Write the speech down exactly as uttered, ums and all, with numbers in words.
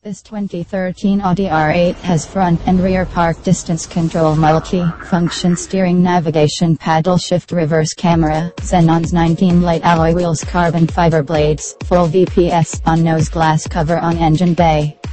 This twenty thirteen Audi R eight has front and rear park distance control, multi-function steering, navigation, paddle shift, reverse camera, Xenon's nineteen light alloy wheels, carbon fiber blades, full V P S, on nose glass cover on engine bay.